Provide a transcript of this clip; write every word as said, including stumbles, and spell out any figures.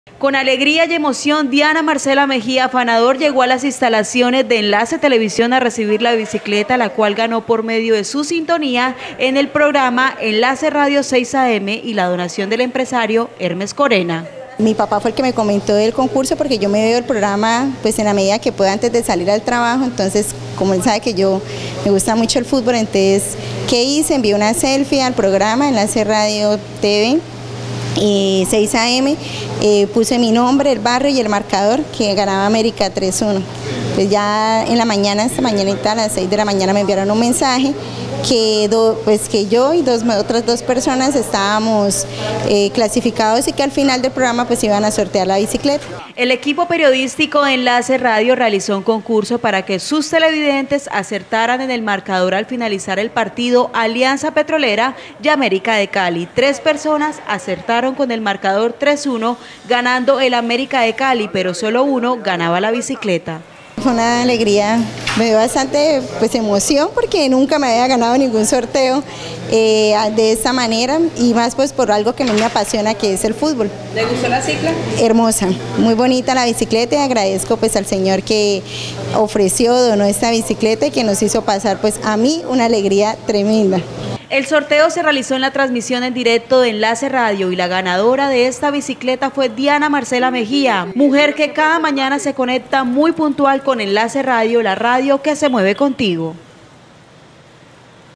Con alegría y emoción, Diana Marcela Mejía Afanador llegó a las instalaciones de Enlace Televisión a recibir la bicicleta, la cual ganó por medio de su sintonía en el programa Enlace Radio seis A M y la donación del empresario Hermes Corena. Mi papá fue el que me comentó del concurso porque yo me veo el programa pues en la medida que pueda antes de salir al trabajo, entonces como él sabe que yo me gusta mucho el fútbol, entonces ¿qué hice? Envié una selfie al programa Enlace Radio T V. Eh, seis A M, eh, puse mi nombre, el barrio y el marcador que ganaba América tres uno. Pues ya en la mañana, esta mañanita a las seis de la mañana me enviaron un mensaje que, do, pues que yo y dos, otras dos personas estábamos eh, clasificados y que al final del programa pues iban a sortear la bicicleta. El equipo periodístico de Enlace Radio realizó un concurso para que sus televidentes acertaran en el marcador al finalizar el partido Alianza Petrolera y América de Cali. Tres personas acertaron con el marcador tres uno, ganando el América de Cali, pero solo uno ganaba la bicicleta. Fue una alegría, me dio bastante pues, emoción porque nunca me había ganado ningún sorteo eh, de esta manera y más pues por algo que a mí me apasiona, que es el fútbol. ¿Le gustó la cicla? Hermosa, muy bonita la bicicleta y agradezco pues al señor que ofreció, donó esta bicicleta y que nos hizo pasar pues a mí una alegría tremenda. El sorteo se realizó en la transmisión en directo de Enlace Radio y la ganadora de esta bicicleta fue Diana Marcela Mejía, mujer que cada mañana se conecta muy puntual con Enlace Radio, la radio que se mueve contigo.